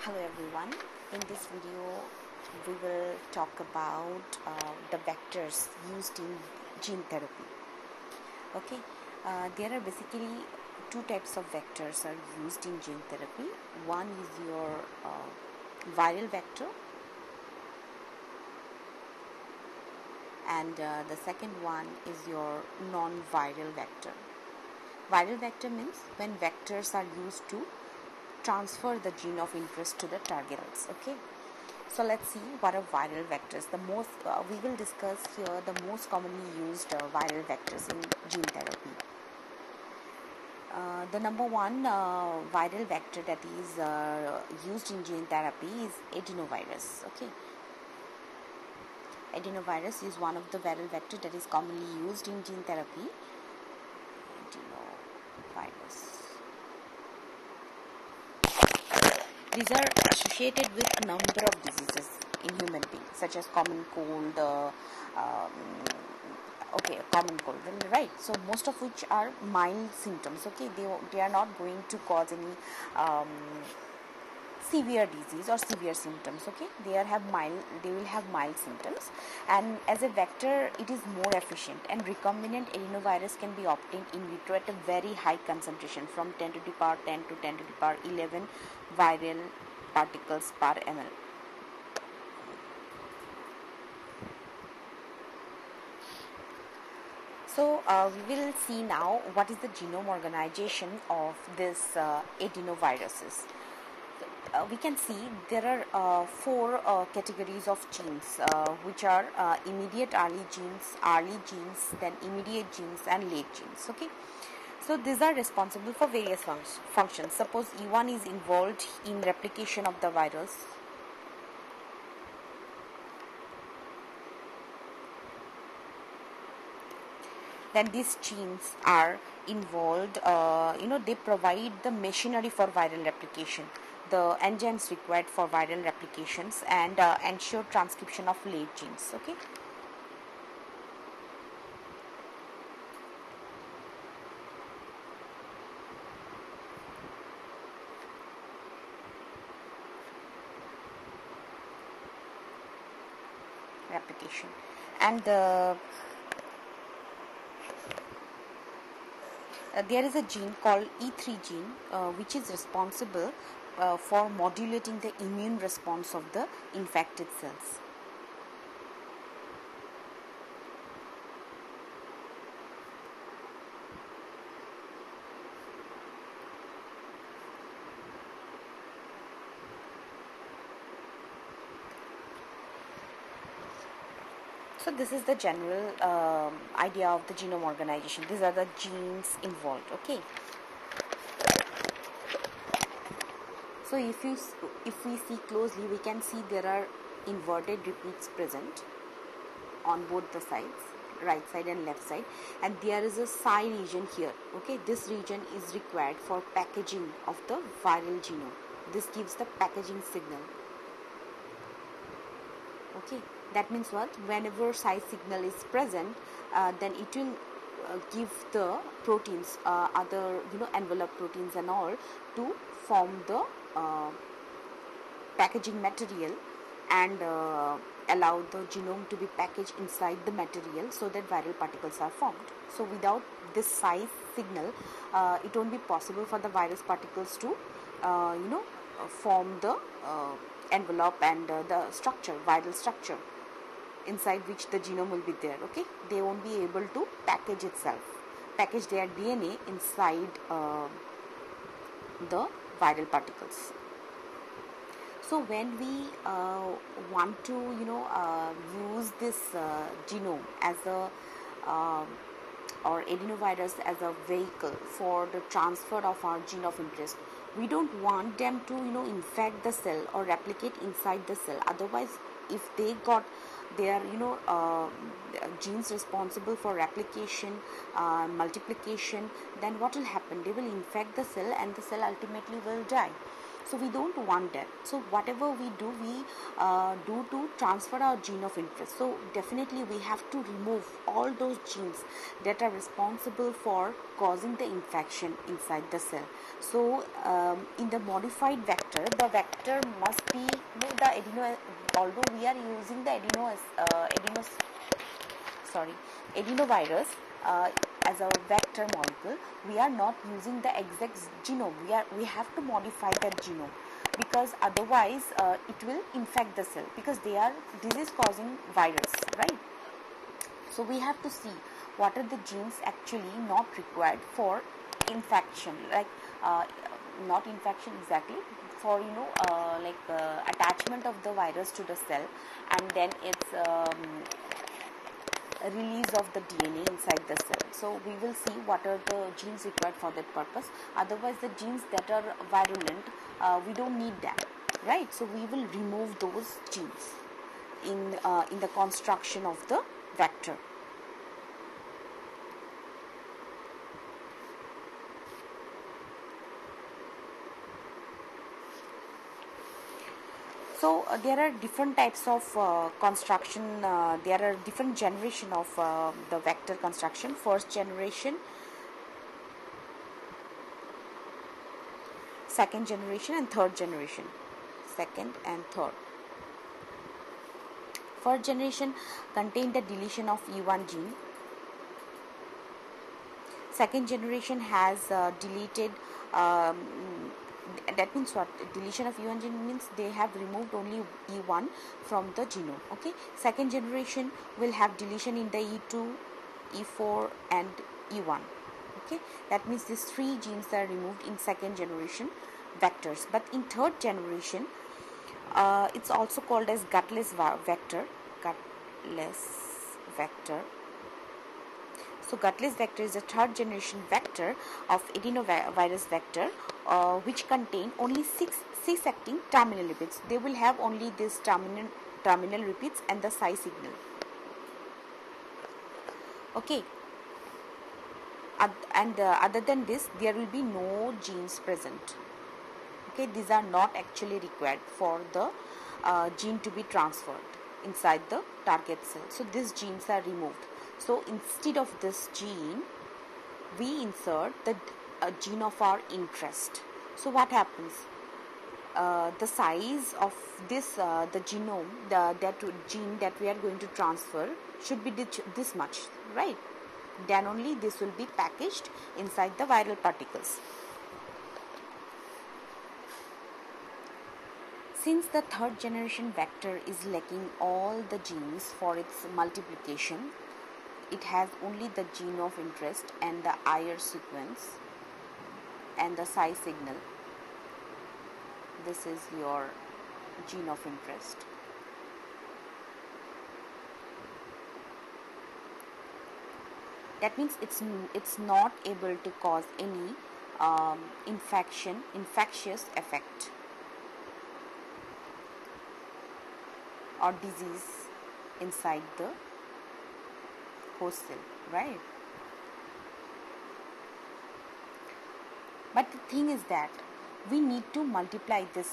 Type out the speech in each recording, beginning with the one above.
Hello everyone. In this video, we will talk about the vectors used in gene therapy. Okay, there are basically two types of vectors are used in gene therapy. One is your viral vector, and the second one is your non-viral vector. Viral vector means when vectors are used to transfer the gene of interest to the target cells. Okay, so let's see what are viral vectors. The most we will discuss here the most commonly used viral vectors in gene therapy. The number one viral vector that is used in gene therapy is adenovirus. Okay, adenovirus is one of the viral vector that is commonly used in gene therapy. Adenovirus. These are associated with a number of diseases in human beings, such as common cold, common cold, right? So most of which are mild symptoms. Okay, they are not going to cause any severe disease or severe symptoms. Okay, they will have mild symptoms, and as a vector it is more efficient, and recombinant adenovirus can be obtained in vitro at a very high concentration from 10 to the power 10 to 10 to the power 11 viral particles per ml. So we will see now what is the genome organization of this adenoviruses. We can see there are four categories of genes, which are immediate early genes, then immediate genes, and late genes. Okay, so these are responsible for various functions. Suppose E1 is involved in replication of the virus. Then these genes are involved, they provide the machinery for viral replication, the enzymes required for viral replications, and ensure transcription of late genes. Okay. Replication, and there is a gene called E3 gene, which is responsible for modulating the immune response of the infected cells. So this is the general idea of the genome organization. These are the genes involved. Okay. So if we see closely, we can see there are inverted repeats present on both the sides, right side and left side, and there is a psi region here. Okay, this region is required for packaging of the viral genome. This gives the packaging signal. Okay, that means what? Whenever psi signal is present, then it will give the proteins, other envelope proteins and all, to form the packaging material and allow the genome to be packaged inside the material so that viral particles are formed. So without this psi signal, it won't be possible for the virus particles to form the envelope and the structure, viral structure, inside which the genome will be there. Okay, they won't be able to package their DNA inside the viral particles. So when we want to use this genome as a or adenovirus as a vehicle for the transfer of our gene of interest, we don't want them to infect the cell or replicate inside the cell. Otherwise, if they got their genes responsible for replication, multiplication, then what will happen? They will infect the cell and the cell ultimately will die. So we don't want that. So whatever we do, we do to transfer our gene of interest. So definitely we have to remove all those genes that are responsible for causing the infection inside the cell. So in the modified vector, the vector must be the adeno. Although we are using the adenovirus as a vector molecule, we are not using the exact genome. We have to modify that genome, because otherwise it will infect the cell, because they are disease causing virus, right? So we have to see what are the genes actually not required for infection, like not infection exactly, for attachment of the virus to the cell, and then its release of the DNA inside the cell. So we will see what are the genes required for that purpose. Otherwise the genes that are virulent, we don't need that, right? So we will remove those genes in the construction of the vector. So there are different types of construction. There are different generation of the vector construction. First generation, second generation, and third generation. Second and third. First generation contained the deletion of E1 gene. Second generation has deleted. That means what? Deletion of E1 gene means they have removed only E1 from the genome. Okay. Second generation will have deletion in the E2, E4, and E1. Okay. That means these three genes are removed in second generation vectors. But in third generation, it's also called as gutless vector. Gutless vector. So gutless vector is a third generation vector of adenovirus vector, which contain only 6 cis-acting terminal repeats. They will have only this terminal repeats and the psi signal. Okay. And other than this, there will be no genes present. Okay, these are not actually required for the gene to be transferred inside the target cell. So these genes are removed. So instead of this gene, we insert the gene of our interest. So what happens? The size of this the genome, that gene that we are going to transfer should be this much, right? Then only this will be packaged inside the viral particles. Since the third generation vector is lacking all the genes for its multiplication, it has only the gene of interest and the IR sequence and the psi signal. This is your gene of interest. That means it's not able to cause any infectious effect or disease inside the host cell, right? But the thing is that we need to multiply this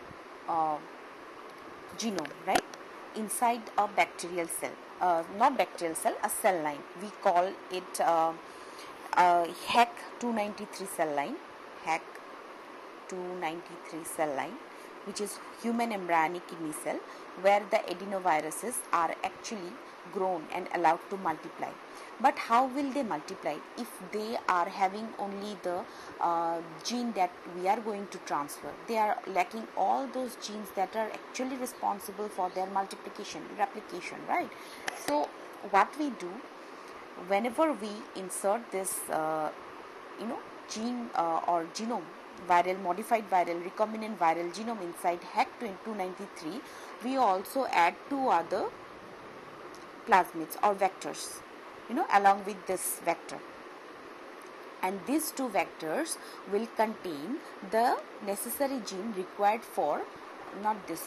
genome, right, inside a bacterial cell, not bacterial cell, a cell line. We call it HEC 293 cell line, HEC 293 cell line, which is human embryonic kidney cell, where the adenoviruses are actually grown and allowed to multiply. But how will they multiply if they are having only the gene that we are going to transfer? They are lacking all those genes that are actually responsible for their multiplication, replication, right? So what we do, whenever we insert this gene or genome, modified viral recombinant viral genome inside HEC 293, we also add two other plasmids or vectors, along with this vector, and these two vectors will contain the necessary gene required for this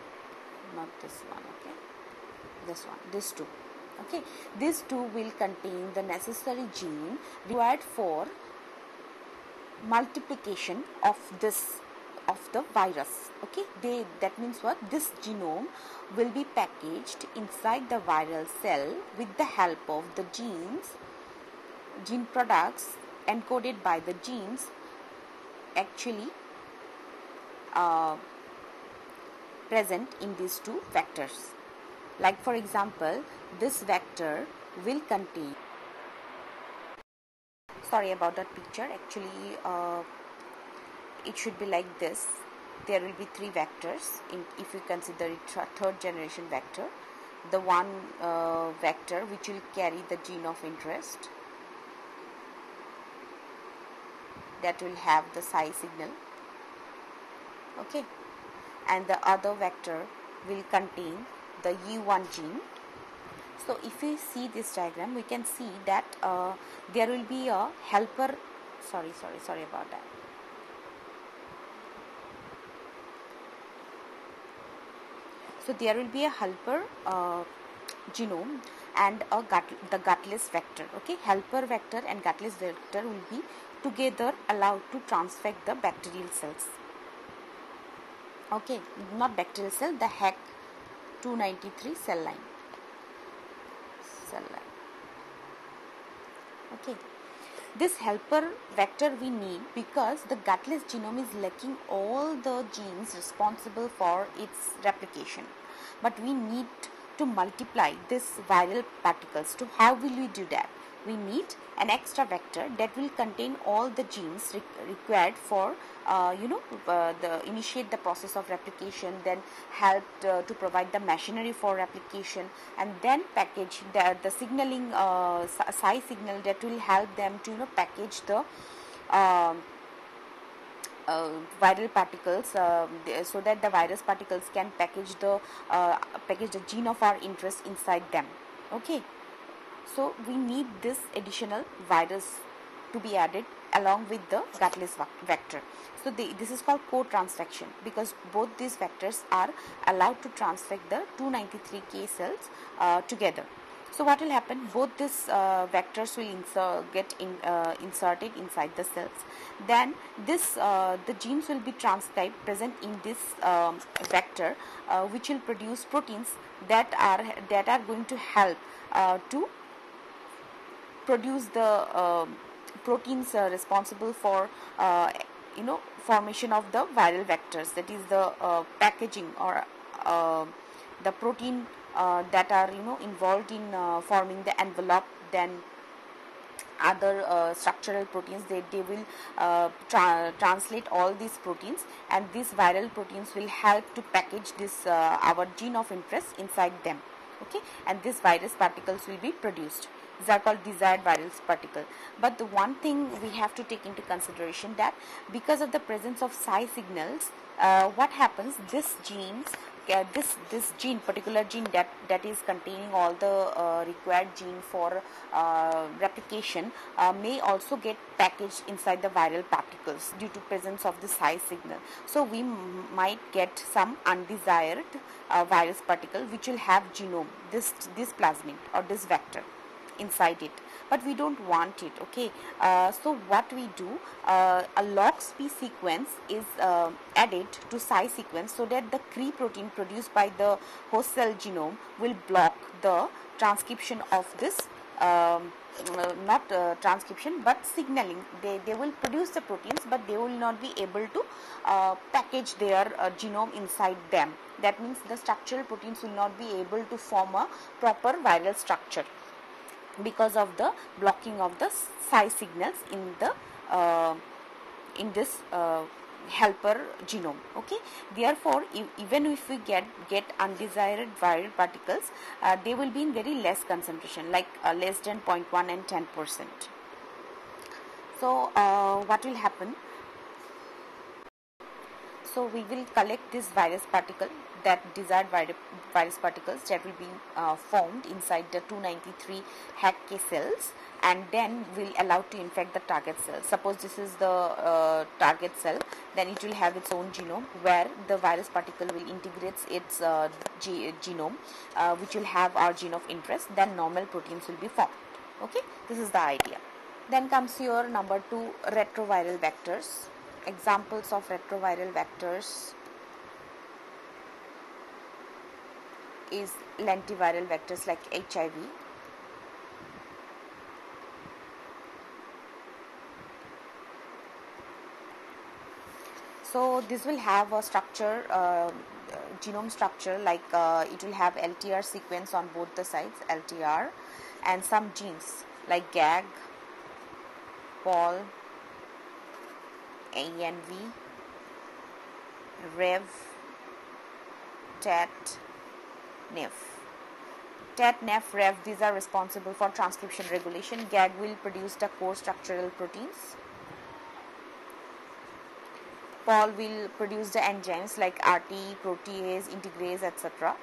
two. Okay, these two will contain the necessary gene required for multiplication of this of the virus. Okay, that means what? This genome will be packaged inside the viral cell with the help of the gene products encoded by the genes actually present in these two vectors. Like for example, this vector will contain, sorry about that picture, actually it should be like this. There will be three vectors if you consider it third generation vector. The one vector which will carry the gene of interest, that will have the psi signal, okay, and the other vector will contain the U1 gene. So if we see this diagram, we can see that there will be a helper, sorry about that. So there will be a helper genome and the gutless vector. Okay, helper vector and gutless vector will be together allowed to transfect the bacterial cells. Okay, not bacterial cell, the HEC 293 cell line. Okay, this helper vector we need because the gutless genome is lacking all the genes responsible for its replication, but we need to multiply this viral particles. So how will we do that? We need an extra vector that will contain all the genes required for initiate the process of replication, then help to provide the machinery for replication, and then package the signaling psi signal that will help them to package the viral particles so that the virus particles can package the gene of our interest inside them. Okay, so we need this additional virus to be added along with the gutless vector. So this is called co-transfection because both these vectors are allowed to transfect the 293K cells together. So what will happen? Both these vectors will get inserted inside the cells. Then the genes will be transcribed present in this vector, which will produce proteins that are going to help to produce the proteins responsible for formation of the viral vectors. That is the packaging or the protein that are involved in forming the envelope. Then other structural proteins, they will translate all these proteins, and these viral proteins will help to package this our gene of interest inside them. Okay, and these virus particles will be produced. These are called desired viral particle. But the one thing we have to take into consideration, that because of the presence of psi signals, what happens, this particular gene that is containing all the required gene for replication may also get packaged inside the viral particles due to presence of the psi signal. So we might get some undesired virus particle which will have genome, this plasmid or this vector inside it, but we don't want it. Okay, so what we do, a log-sp sequence is added to psi sequence so that the Cre protein produced by the host cell genome will block the transcription of this not transcription but signaling. They will produce the proteins, but they will not be able to package their genome inside them. That means the structural proteins will not be able to form a proper viral structure because of the blocking of the psi signals in the in this helper genome. Okay, therefore even if we get undesired viral particles, they will be in very less concentration, like less than 0.1 and 10%. So what will happen? So we will collect this virus particle, that desired virus particles that will be formed inside the 293 HEC cells, and then will allow to infect the target cell. Suppose this is the target cell, then it will have its own genome where the virus particle will integrate its genome, which will have our gene of interest. Then normal proteins will be formed. Okay, this is the idea. Then comes your number 2, retroviral vectors. Examples of retroviral vectors is lentiviral vectors like HIV. So this will have a structure, genome structure, like it will have LTR sequence on both the sides, LTR, and some genes like GAG, POL, ANV, REV, TET, NEF. TET, NEF, REV, these are responsible for transcription regulation. GAG will produce the core structural proteins. POL will produce the enzymes like RT, protease, integrase, etc.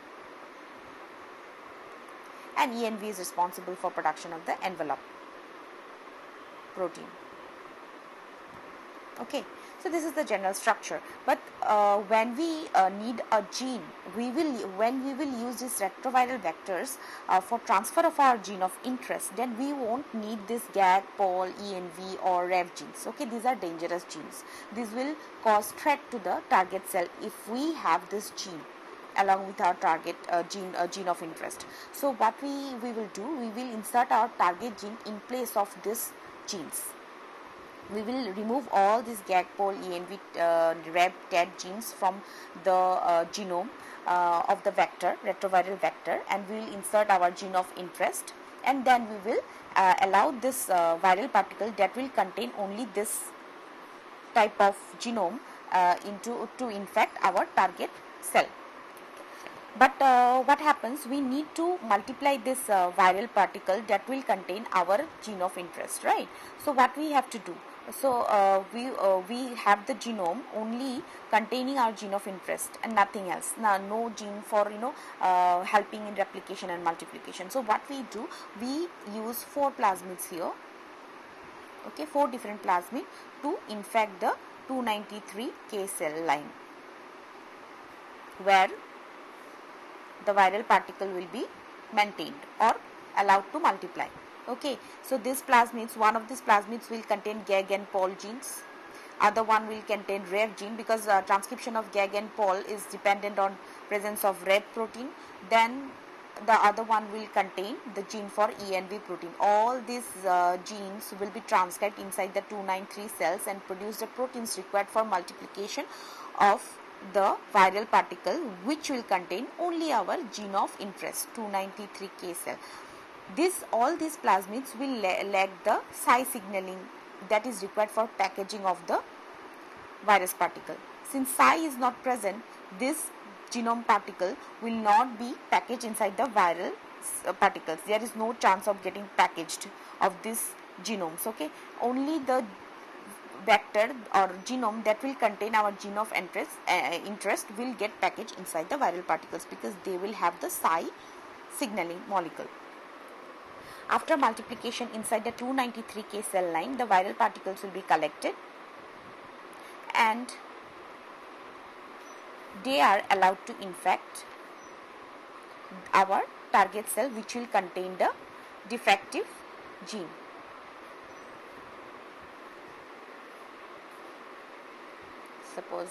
And ENV is responsible for production of the envelope protein. Okay, so this is the general structure. But when we need a gene, when we will use these retroviral vectors for transfer of our gene of interest, then we won't need this GAG, POL, ENV or REV genes. Okay, these are dangerous genes. These will cause threat to the target cell if we have this gene along with our target gene of interest. So what we will do, we will insert our target gene in place of these genes. We will remove all these GAG, POL, ENV, REV, TET genes from the genome of the vector, retroviral vector, and we will insert our gene of interest, and then we will allow this viral particle that will contain only this type of genome to infect our target cell. But what happens, we need to multiply this viral particle that will contain our gene of interest, right? So what we have to do, so we have the genome only containing our gene of interest and nothing else. Now, no gene for helping in replication and multiplication. So what we do, we use 4 plasmids here, okay, 4 different plasmids to infect the 293K cell line, where the viral particle will be maintained or allowed to multiply. Okay, so this plasmids, one of these plasmids will contain GAG and POL genes, other one will contain REV gene, because transcription of GAG and POL is dependent on presence of REV protein. Then the other one will contain the gene for ENV protein. All these genes will be transcribed inside the 293 cells and produce the proteins required for multiplication of the viral particle, which will contain only our gene of interest, 293K cell. All these plasmids will lack the Psi signaling that is required for packaging of the virus particle. Since Psi is not present, this genome particle will not be packaged inside the viral particles. There is no chance of getting packaged of these genomes. Okay, only the vector or genome that will contain our gene of interest will get packaged inside the viral particles, because they will have the Psi signaling molecule. After multiplication inside the 293K cell line, the viral particles will be collected and they are allowed to infect our target cell, which will contain the defective gene. Suppose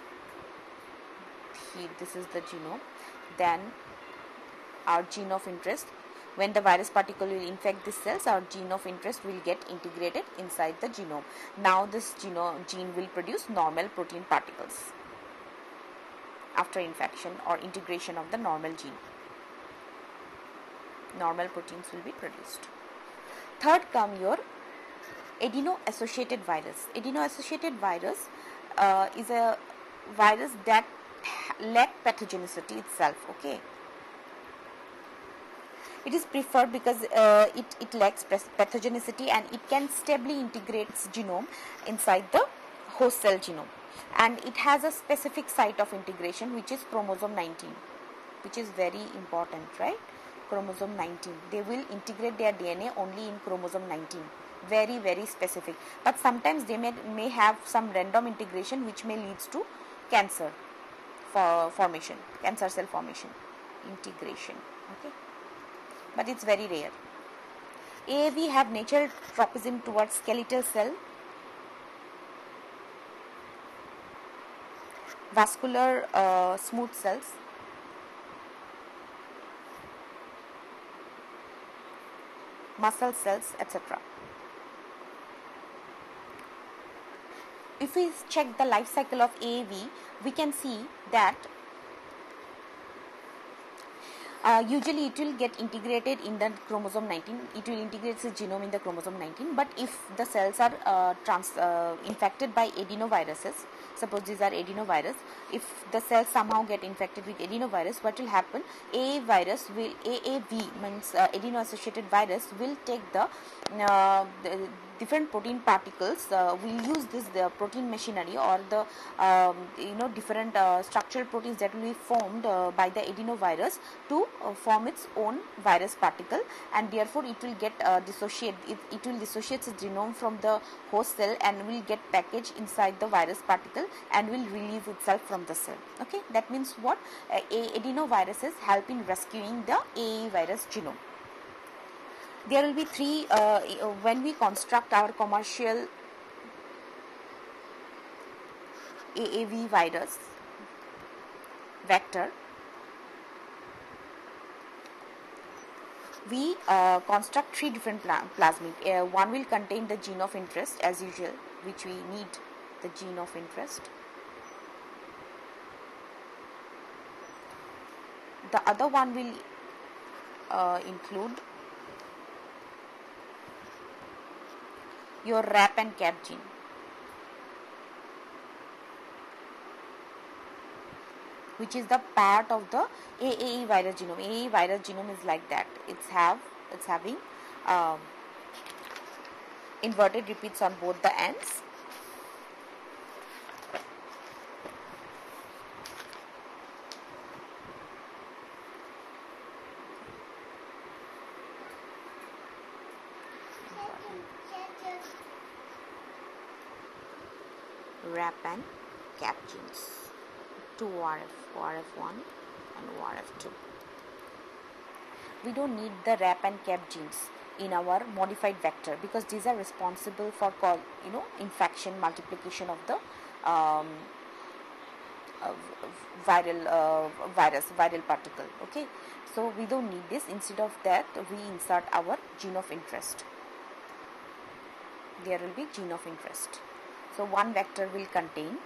this is the genome, then our gene of interest, when the virus particle will infect these cells, our gene of interest will get integrated inside the genome. Now this gene will produce normal protein particles after infection or integration of the normal gene. Normal proteins will be produced. Third come your adeno-associated virus. Adeno-associated virus is a virus that lack pathogenicity itself. Okay, it is preferred because it lacks pathogenicity and it can stably integrate genome inside the host cell genome, and it has a specific site of integration, which is chromosome 19, which is very important, right? Chromosome 19, they will integrate their DNA only in chromosome 19, very very specific. But sometimes they may have some random integration which may leads to cancer formation, cancer cell formation, integration. Okay, but it's very rare. AAV have natural tropism towards skeletal cell vascular smooth cells, muscle cells, etc. If we check the life cycle of AAV, we can see that usually it will get integrated in the chromosome 19. It will integrate its genome in the chromosome 19. But if the cells are infected by adenoviruses, suppose these are adenovirus, if the cells somehow get infected with adenovirus, what will happen? AAV means adeno-associated virus will take the different protein particles. Will use this the protein machinery or the different structural proteins that will be formed by the adenovirus to form its own virus particle, and therefore it will get it will dissociate its genome from the host cell and will get packaged inside the virus particle and will release itself from the cell. Okay, that means what? Adenoviruses help in rescuing the AAV virus genome. There will be three when we construct our commercial AAV virus vector. We construct three different plasmid. One will contain the gene of interest as usual, which we need the gene of interest. The other one will include your RAP and CAP gene. Which is the part of the AAE virus genome. AAE virus genome is like that. It's having inverted repeats on both the ends. RAP and CAP genes. Two ORF1 and ORF2. We don't need the RAP and CAP genes in our modified vector because these are responsible for infection, multiplication of the viral particle. Okay, so we don't need this. Instead of that, we insert our gene of interest. There will be gene of interest. So one vector will contain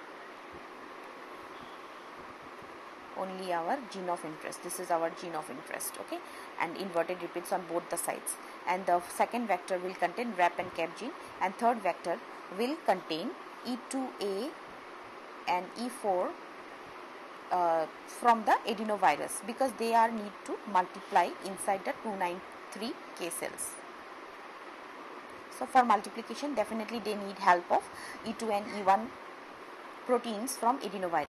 only our gene of interest. This is our gene of interest, okay, and inverted repeats on both the sides. And the second vector will contain RAP and CAP gene, and third vector will contain E2A and E4 from the adenovirus because they are need to multiply inside the 293K cells. So for multiplication, definitely they need help of E2 and E1 proteins from adenovirus.